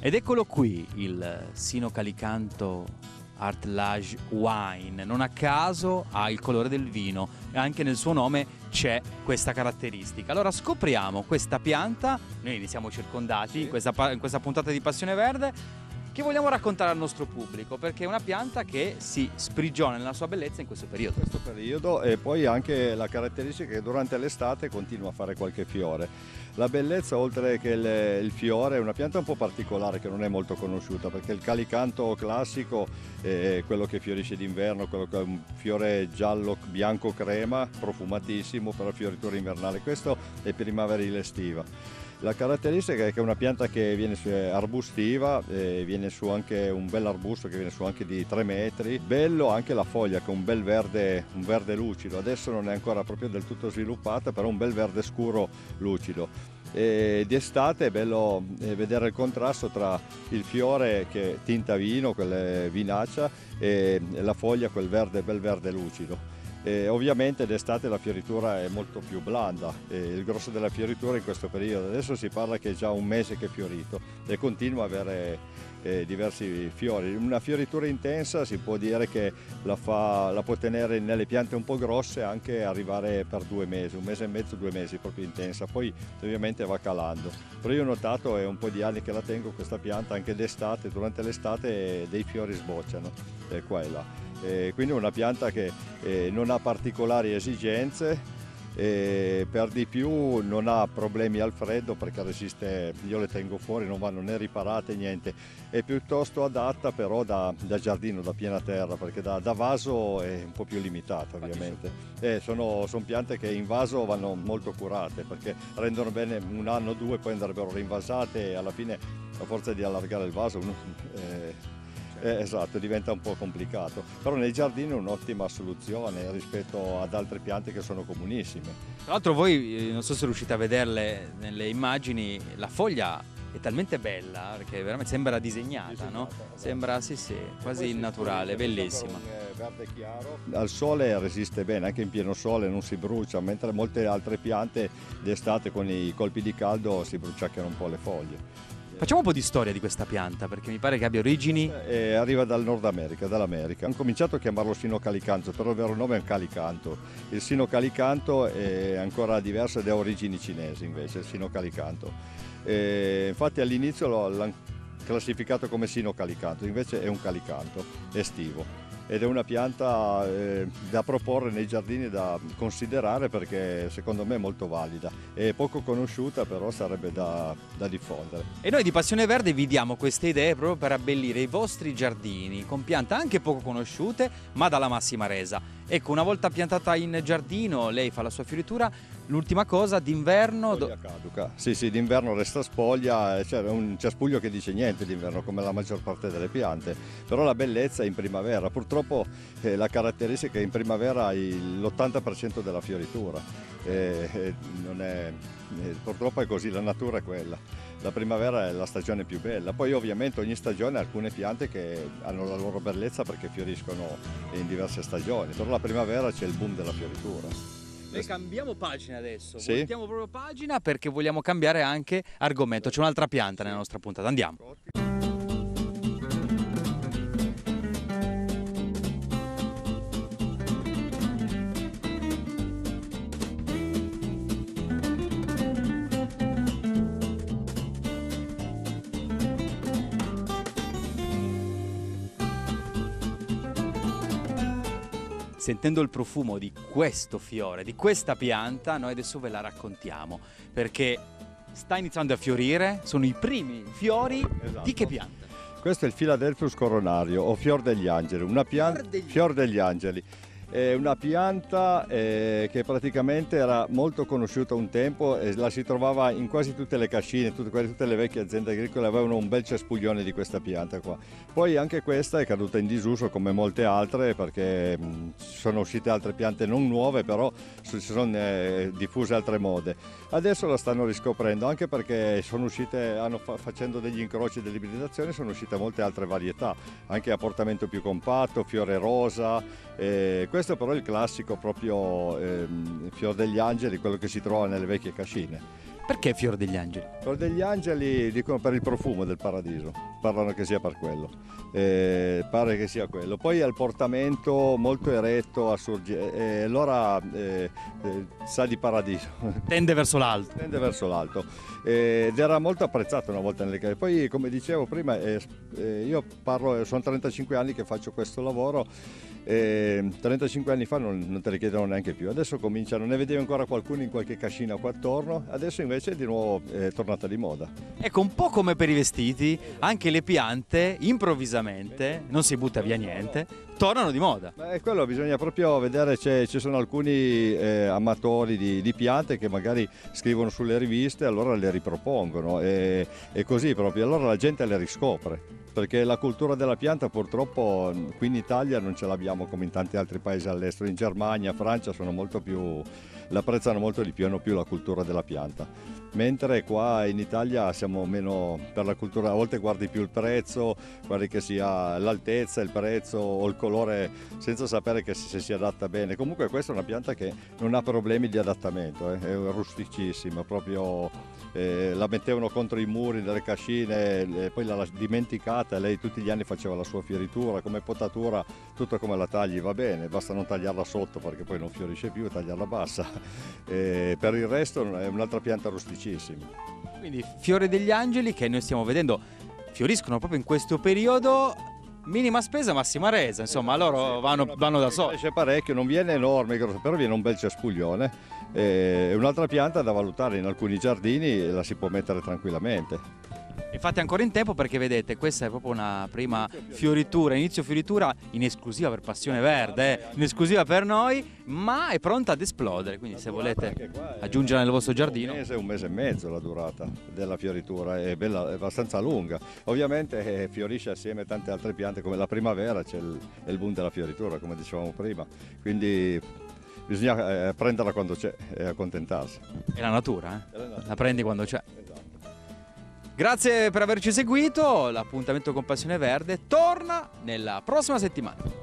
Ed eccolo qui, il Sinocalicanto Art Lage Wine. Non a caso ha il colore del vino e anche nel suo nome c'è questa caratteristica. Allora scopriamo questa pianta, noi ne siamo circondati in questa puntata di Passione Verde, che vogliamo raccontare al nostro pubblico, perché è una pianta che si sprigiona nella sua bellezza in questo periodo. E poi anche la caratteristica che durante l'estate continua a fare qualche fiore. La bellezza, oltre che il fiore, è una pianta un po' particolare che non è molto conosciuta, perché il calicanto classico è quello che fiorisce d'inverno, quello che è un fiore giallo, bianco crema, profumatissimo per la fioritura invernale. Questo è primaverile estiva. La caratteristica è che è una pianta che viene arbustiva, viene su anche un bel arbusto che viene su anche di 3 metri. Bello anche la foglia che è un bel verde lucido, adesso non è ancora proprio del tutto sviluppata, però un bel verde scuro lucido. E d'estate è bello vedere il contrasto tra il fiore che è tinta vino, quella vinaccia, e la foglia, quel bel verde lucido. Ovviamente d'estate la fioritura è molto più blanda, il grosso della fioritura in questo periodo, adesso si parla che è già un mese che è fiorito e continua a avere diversi fiori. Una fioritura intensa si può dire che la può tenere nelle piante un po' grosse anche arrivare per 2 mesi, 1 mese e mezzo, 2 mesi, proprio intensa, poi ovviamente va calando. Però io ho notato, è un po' di anni che la tengo questa pianta, anche d'estate, durante l'estate dei fiori sbocciano, qua e là. Quindi è una pianta che non ha particolari esigenze, per di più non ha problemi al freddo perché resiste, io le tengo fuori, non vanno né riparate niente, è piuttosto adatta però da giardino, da piena terra, perché da vaso è un po' più limitata ovviamente. Sono piante che in vaso vanno molto curate perché rendono bene 1 anno o 2, poi andrebbero rinvasate e alla fine a forza di allargare il vaso esatto, diventa un po' complicato, però nei giardini è un'ottima soluzione rispetto ad altre piante che sono comunissime. Tra l'altro voi, non so se riuscite a vederle nelle immagini, la foglia è talmente bella perché veramente sembra disegnata, no? Sembra quasi naturale, bellissima. Verde chiaro. Al sole resiste bene, anche in pieno sole non si brucia, mentre molte altre piante d'estate con i colpi di caldo si bruciacchiano un po' le foglie. Facciamo un po' di storia di questa pianta, perché mi pare che abbia origini... Arriva dal Nord America, dall'America. Hanno cominciato a chiamarlo Sinocalicanto, però il vero nome è un calicanto. Il Sinocalicanto è ancora diverso ed ha origini cinesi invece, il Sinocalicanto. Infatti all'inizio l'hanno classificato come Sinocalicanto, invece è un calicanto estivo. Ed è una pianta da proporre nei giardini, da considerare perché secondo me è molto valida, è poco conosciuta però sarebbe da diffondere. E noi di Passione Verde vi diamo queste idee proprio per abbellire i vostri giardini con piante anche poco conosciute ma dalla massima resa. Ecco, una volta piantata in giardino lei fa la sua fioritura, l'ultima cosa d'inverno... Spoglia caduca, sì, d'inverno resta spoglia, c'è un cespuglio che dice niente d'inverno come la maggior parte delle piante, però la bellezza è in primavera, purtroppo la caratteristica è che in primavera hai l'80% della fioritura, purtroppo è così, la natura è quella. La primavera è la stagione più bella, poi ovviamente ogni stagione ha alcune piante che hanno la loro bellezza perché fioriscono in diverse stagioni, però la primavera c'è il boom della fioritura. Noi cambiamo pagina adesso, sì? voltiamo proprio pagina perché vogliamo cambiare anche argomento, c'è un'altra pianta nella nostra puntata, andiamo. Sentendo il profumo di questo fiore, di questa pianta, noi adesso ve la raccontiamo, perché sta iniziando a fiorire, sono i primi fiori. Esatto. Di che pianta? Questo è il Philadelphus coronario o fior degli angeli, fior degli angeli. È una pianta che praticamente era molto conosciuta un tempo e la si trovava in quasi tutte le cascine, tutte le vecchie aziende agricole avevano un bel cespuglione di questa pianta qua. Poi anche questa è caduta in disuso come molte altre perché sono uscite altre piante non nuove, però si sono diffuse altre mode. Adesso la stanno riscoprendo anche perché sono uscite, facendo degli incroci, delle ibridizzazioni, sono uscite molte altre varietà, anche a portamento più compatto, fiore rosa. Questo però è il classico proprio fior degli angeli, quello che si trova nelle vecchie cascine. Perché Fiore degli Angeli? Per degli angeli dicono per il profumo del paradiso, parlano che sia per quello, pare che sia quello. Poi ha il portamento molto eretto, allora sa di paradiso. Tende verso l'alto. Tende verso l'alto ed era molto apprezzato una volta nelle cave. Poi, come dicevo prima, io sono 35 anni che faccio questo lavoro. 35 anni fa non te le chiedono neanche più, adesso cominciano, ne vedevo ancora qualcuno in qualche cascina qua attorno, adesso invece è di nuovo tornata di moda. Ecco, un po' come per i vestiti, anche le piante improvvisamente, non si butta via niente, tornano di moda. Beh, quello bisogna proprio vedere, ci sono alcuni amatori di piante che magari scrivono sulle riviste, allora le ripropongono e così proprio, allora la gente le riscopre. Perché la cultura della pianta purtroppo qui in Italia non ce l'abbiamo come in tanti altri paesi all'estero, in Germania, Francia l'apprezzano molto di più, hanno più la cultura della pianta. Mentre qua in Italia siamo meno per la cultura, a volte guardi più il prezzo, guardi che sia l'altezza, il prezzo o il colore senza sapere che se si adatta bene. Comunque questa è una pianta che non ha problemi di adattamento, è rusticissima, proprio la mettevano contro i muri delle cascine, poi l'ha dimenticata, lei tutti gli anni faceva la sua fioritura, come potatura, tutto come la tagli va bene, basta non tagliarla sotto perché poi non fiorisce più, tagliarla bassa. Per il resto è un'altra pianta rusticissima. Quindi Fiore degli Angeli che noi stiamo vedendo fioriscono proprio in questo periodo, minima spesa massima resa, insomma loro vanno da soli. C'è parecchio, non viene enorme, però viene un bel cespuglione. È un'altra pianta da valutare in alcuni giardini, la si può mettere tranquillamente. E fate ancora in tempo perché vedete, questa è proprio una prima fioritura, inizio fioritura in esclusiva per Passione Verde, in esclusiva per noi, ma è pronta ad esplodere, quindi se volete aggiungere nel vostro giardino. Un mese e mezzo la durata della fioritura, è bella, è abbastanza lunga. Ovviamente fiorisce assieme a tante altre piante, come la primavera c'è il boom della fioritura, come dicevamo prima, quindi bisogna prenderla quando c'è e accontentarsi. È la natura, È la natura. La prendi quando c'è. Esatto. Grazie per averci seguito, l'appuntamento con Passione Verde torna nella prossima settimana.